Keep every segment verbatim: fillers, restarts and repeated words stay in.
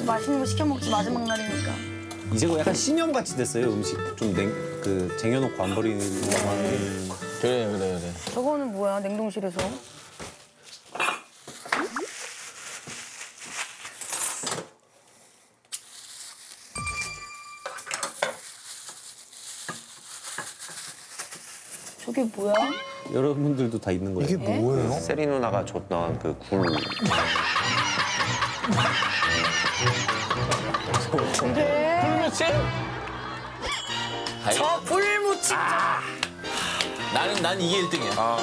맛있는 거 시켜 먹지 마지막 날이니까. 이제 뭐 약간 신념같이 됐어요, 음식. 좀 냉, 그 쟁여놓고 안 버리는 음. 그래, 그래, 그래. 저거는 뭐야, 냉동실에서? 저게 뭐야? 여러분들도 다 있는 거예요. 이게 뭐예요? 세리 누나가 줬던 그 굴. 근데 굴무침? 저 굴무침. 아. 나는, 난 이게 일 등이야. 아.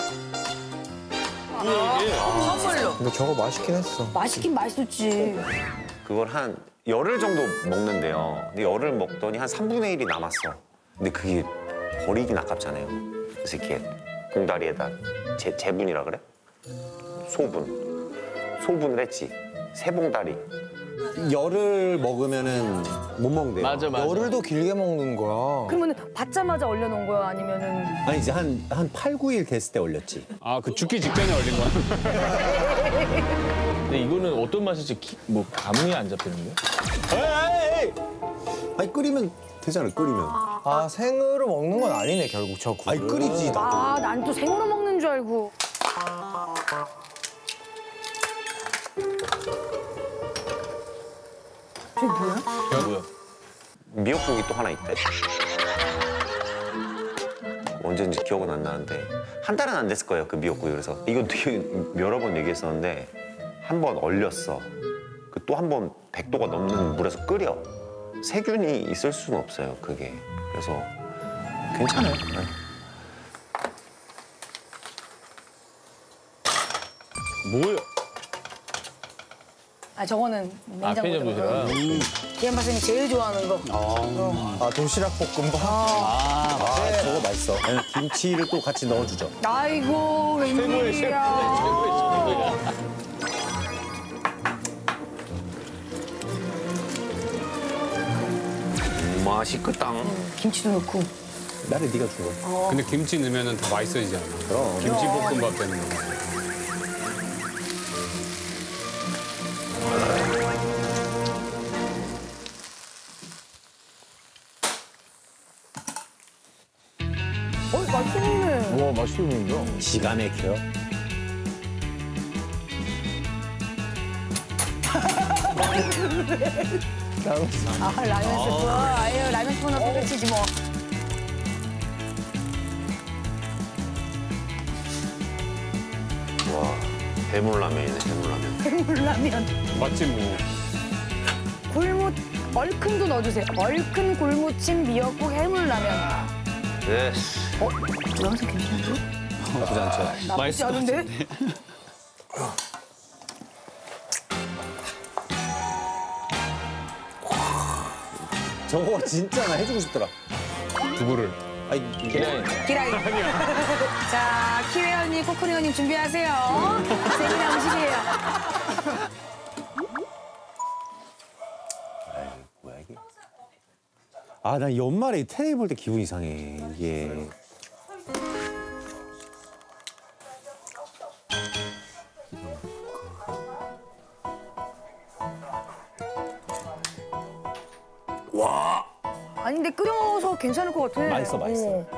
선물로. 근데 저거 맛있긴 했어. 맛있긴 맛있었지. 그걸 한 열흘 정도 먹는데요. 근데 열흘 먹더니 한 삼분의 일이 남았어. 근데 그게 버리긴 아깝잖아요. 그래서 이렇게 봉다리에다 재, 재분이라 그래? 소분. 소분을 했지. 세 봉다리. 열을 먹으면은 못 먹는데요. 맞아, 맞아. 열흘도 길게 먹는 거야. 그러면 받자마자 얼려놓은 거야? 아니면은. 아니, 이제 한, 한 팔, 구 일 됐을 때 올렸지. 아, 그 죽기 직전에 얼린 거야? 근데 이거는 어떤 맛일지 기, 뭐 감이 안 잡히는데? 에이! 아니, 끓이면 되잖아, 끓이면. 아, 생으로 먹는 건 아니네, 결국 저 굴을. 아니, 끓이지, 나도. 아, 난 또 생으로 먹는 줄 알고. 저게 뭐야? 야, 뭐야? 미역국이 또 하나 있대. 언제인지 기억은 안 나는데 한 달은 안 됐을 거예요, 그 미역국이. 그래서 이거 되게 여러 번 얘기했었는데 한 번 얼렸어. 그 또 한 번 백 도가 넘는 물에서 끓여. 세균이 있을 수는 없어요, 그게. 그래서 괜찮아요. 네. 뭐야? 아, 저거는 아, 냉장고에 편의점 들어가. 도시락. 기안 박사님이 제일 좋아하는 거. 아, 도시락 볶음밥? 아, 아, 저거 맛있어. 아니, 김치를 또 같이 넣어주죠. 아이고, 최고의 셰프, 웬일이야. 최고의 셰프야. 맛있겠다. 김치도 넣고. 나를 네가 준 근데 김치 넣으면 더 맛있어지잖아. 그럼. 김치 볶음밥 때문에. 어, 맛있네. 와, 맛있게 보인다. 기가 막혀. 아, 라면 스프. 아유, 라면 스프 넣고 끝이지 뭐. 와, 해물라면이네, 해물라면. 해물라면. 맞지 뭐. 굴무, 얼큰도 넣어주세요. 얼큰 굴무침 미역국 해물라면. 네. 어? 모양새 괜찮은데? 나쁘지 않죠. 나쁘지 맛있을 것 않은데? 저거 진짜 나 해주고 싶더라. 두부를. 아니, 기라인. 기라이. 자, 키웨 언니, 코코리 언니 준비하세요. 세미나 음식이에요. 뭐야, 이게? 아, 나 연말에 테레비 볼 때 기분 이상해, 이게. 아니, 근데 끓여서 괜찮을 것 같아. 맛있어, 맛있어. 어.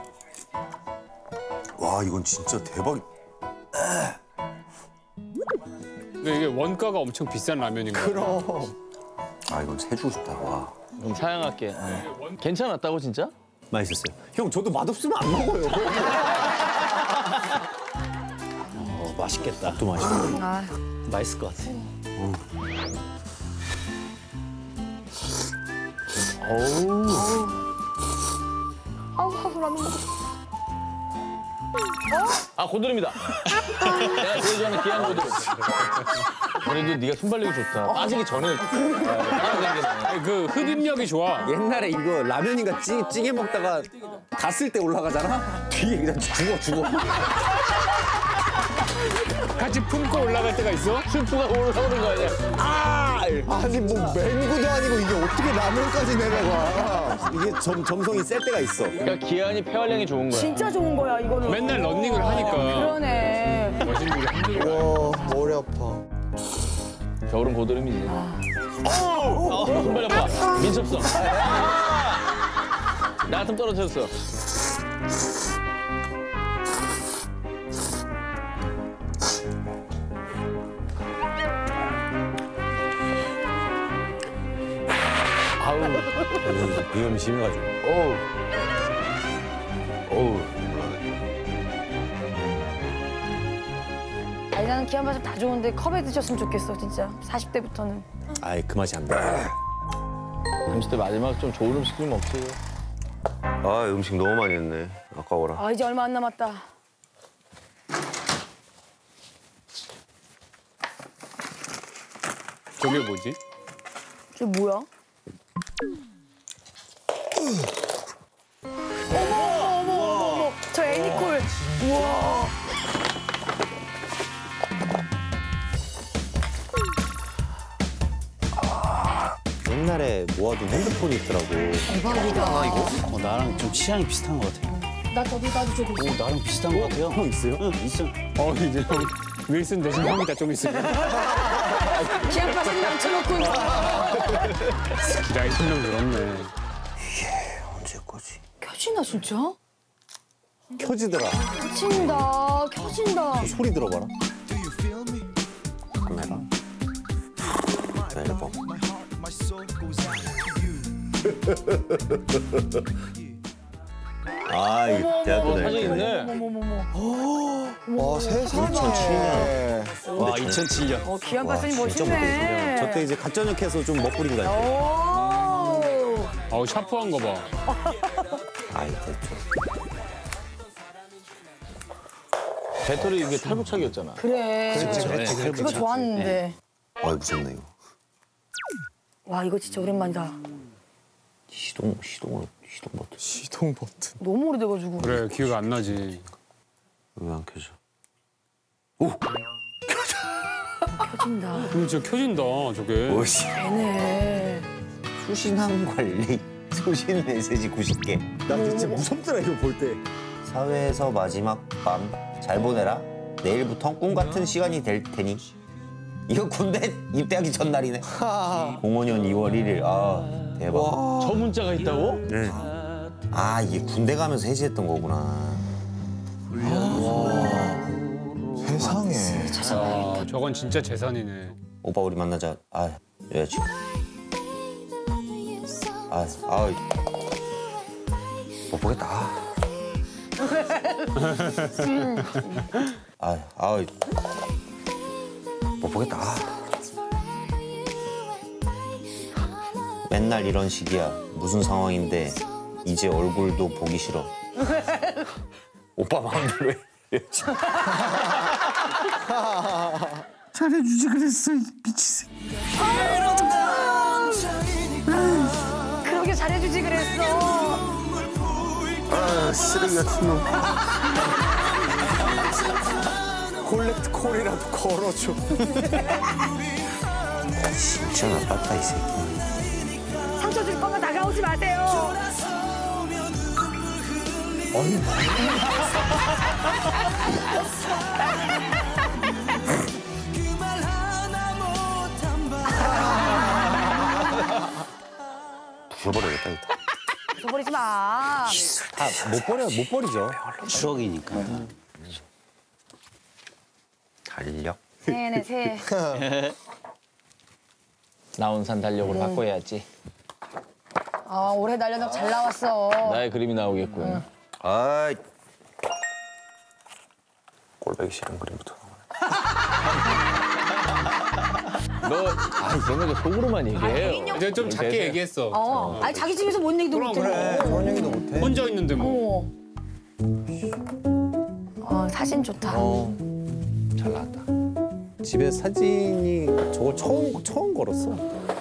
와, 이건 진짜 대박. 근데 이게 원가가 엄청 비싼 라면인 거야. 그럼. 아, 이건 해주고 싶다, 와. 좀 사양할게. 괜찮았다고, 진짜? 맛있었어요. 형, 저도 맛없으면 안 먹어요. 어, 맛있겠다. 또 맛있어. 아, 맛있을 것 같아. 어우. 아우, 아우, 라면 먹고 싶어. 아, 고드름이다. 내가 제일 좋아하는 귀한 고드름. 그래도 네가 순발력이 좋다. 빠지기 전에 따라다니게 아니, 그 흡입력이 좋아. 옛날에 이거 라면인가 찌, 찌개 먹다가 갔을 때 올라가잖아? 뒤에 그냥 죽어, 죽어. 같이 품고 올라갈 때가 있어? 스프가 올라오는 거 아니야? 아! 아니, 뭐, 맹구도 아니고 이게 어떻게 라면까지 내려가. 이게 점, 점성이 셀 때가 있어. 그러니까 기한이 폐활량이 좋은 거야. 진짜 좋은 거야, 이거는. 맨날 런닝을 하니까. 그러네. 멋있는 게 힘들어. 와, 머리 아파. 겨울은 고드름이지. 어, 손발이 아파. 민첩성. 나 같으면 떨어졌어. 아우. 위험이 심해가지고. 어우. 어우. 아니 나는 기안바삭 다 좋은데 컵에 드셨으면 좋겠어 진짜. 사십 대부터는. 아이 그 맛이 안 나. 삼십 대 마지막 좀 좋은 음식 좀 먹지. 아 음식 너무 많이 했네. 아까워라. 아 이제 얼마 안 남았다. 저게 뭐지? 저게 뭐야? 어머 어머 어머 어머. 저 애니콜. 우와. 옛날에 모아둔 핸드폰이 있더라고. 대박이다. 어, 나랑 좀 취향이 비슷한 것 같아. 나 저기 나도 저기 있어. 오, 나랑 비슷한 것 같아요. 형 있어요? 응, 있어. 어 이제 형 윌슨 대신 형이다 좀 있으면. 기안바삭 남쳐놓고. 기라이 설명 들었네. 언제 거지? 켜진다 진짜? 켜지더라. 켜진다. 켜진다. 소리 들어봐라. 카메라. 앨범. 아 이거 대학교 다닐 사진 때. 있네. 와 세상에. 와, 이천칠 년. 어 기안바삭이 진짜 멋있네. 저 때 이제 갓저녁해서 좀 먹부리고 다녔어. 오. 어우 샤프한 거 봐. 아이 됐죠. 배터리 이게 탈부착이었잖아. 그래. 그렇죠. 그거 좋았는데. 아 무섭네 이거. 와 이거 진짜 오랜만이다. 시동 시동을 시동 버튼. 시동 버튼. 너무 오래돼가지고. 그래 기억 안 나지. 왜 안 켜져? 켜진다. 근데 진짜 켜진다 저게. 오씨. 되네. 수신함 관리 수신 메시지 구십 개. 나 진짜 무섭더라 이거 볼 때. 사회에서 마지막 밤 잘 보내라. 내일부터 꿈 같은 시간이 될 테니. 이거 군대 입대하기 전날이네. 공오 년 이월 일일. 아 대박. 저 문자가 있다고? 네. 아 이게 군대 가면서 해지했던 거구나. 세상에. 아, 저건 진짜 재산이네. 오빠 우리 만나자. 아 여자친구. 아, 아, 못 보겠다. 아, 아, 못 보겠다. 맨날 이런 식이야. 무슨 상황인데 이제 얼굴도 보기 싫어. 오빠 마음대로 해. 잘해주지 그랬어 미친 새끼. 그러게 잘해주지 그랬어. 아 쓰레기 같은 놈. 콜렉트 콜이라도 걸어줘. 진짜 나빴다 이 새끼. 상처 줄 거면 다가오지 마세요. 부숴버려야겠다 이거. 잊어버리지 마. 다못 버려 못 버리죠. 추억이니까. 달력. 네네 새. 나온 산 달력으로 바꿔야지. 아 올해 날려놓 잘 나왔어. 나의 그림이 나오겠군. 아이. 꼴보기 싫은 그림부터. 너, 아, 이제는 속으로만 얘기해요. 이제 좀 작게 얘기했어. 어. 아니 자기 집에서 뭔 얘기도 못해. 그래. 저런 얘기도 못해. 혼자 있는데 뭐. 어. 어 사진 좋다. 잘 나왔다. 집에 사진이 저걸 처음 처음 걸었어.